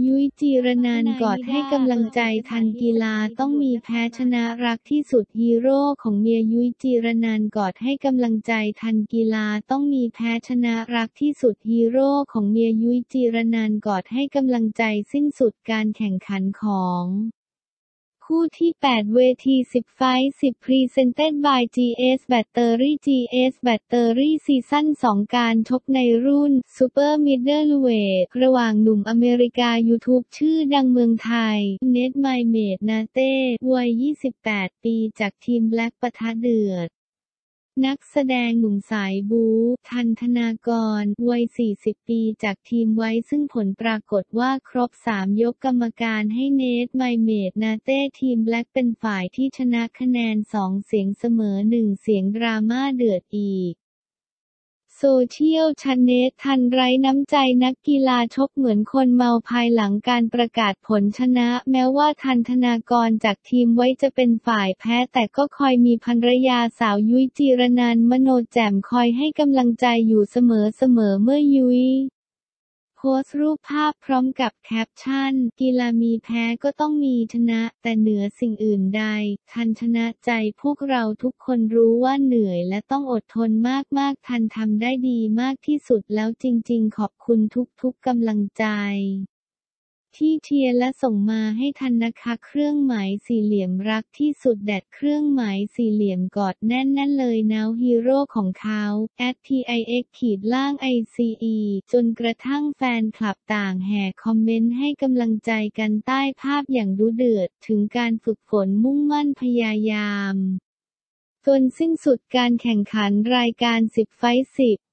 ยุ้ยจีรนันท์กอดให้กำลังใจทันกีฬาต้องมีแพ้ชนะรักที่สุดฮีโร่ของเมียยุ้ยจีรนันท์กอดให้กำลังใจทันกีฬาต้องมีแพ้ชนะรักที่สุดฮีโร่ของเมียยุ้ยจีรนันท์กอดให้กำลังใจสิ้นสุดการแข่งขันของคู่ที่ 8 เวที 10 ไฟท์ 10 Presented by GS Battery GS Battery ซีซั่น 2 การชกในรุ่น Super Middleweight ระหว่างหนุ่มอเมริกายูทูบชื่อดังเมืองไทย เนท ไมเมด นาเต้ วัย 28 ปีจากทีมแบล็คปะทะเดือดนักแสดงหนุ่มสายบู๊ ทันธนากร วัย 40 ปีจากทีมไว้ซึ่งผลปรากฏว่าครบ 3 ยกกรรมการให้เนท ไมเมด นาเต้ทีมแบล็คเป็นฝ่ายที่ชนะคะแนน 2 เสียงเสมอ 1 เสียงดราม่าเดือดอีกโซเชียลชันเนททันไร้น้ำใจนักกีฬาชกเหมือนคนเมาภายหลังการประกาศผลชนะแม้ว่าทันธนากรจากทีมไว้จะเป็นฝ่ายแพ้แต่ก็คอยมีภรรยาสาวยุ้ยจีรนันท์ มโนแจ่มคอยให้กำลังใจอยู่เสมอเมื่อยุ้ยโพสต์รูปภาพพร้อมกับแคปชั่นกีฬามีแพ้ก็ต้องมีชนะแต่เหนือสิ่งอื่นใดทันชนะใจพวกเราทุกคนรู้ว่าเหนื่อยและต้องอดทนมากทันทำได้ดีมากที่สุดแล้วจริงๆขอบคุณทุกๆกำลังใจที่เชียร์และส่งมาให้ทันนะคะเครื่องหมายสี่เหลี่ยมรักที่สุดแดดเครื่องหมายสี่เหลี่ยมกอดแน่นๆเลยนะฮีโร่ของเขา@pix_ice จนกระทั่งแฟนคลับต่างแห่คอมเมนต์ให้กำลังใจกันใต้ภาพอย่างดุเดือดถึงการฝึกฝนมุ่งมั่นพยายามจนสิ้นสุดการแข่งขันรายการ10 ไฟท์ 10